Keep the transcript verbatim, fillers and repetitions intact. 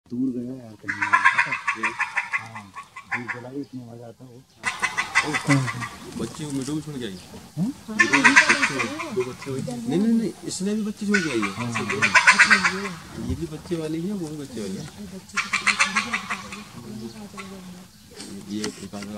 दूर गया यार कहीं। हाँ दूर चला गया, इतनी मजा आता है वो। बच्ची को मिडो भी छोड़ के आई। दो बच्चे हुए। नहीं नहीं नहीं इसने भी बच्ची छोड़ के आई है। ये भी बच्चे वाली है, वो भी बच्चे वाली है। ये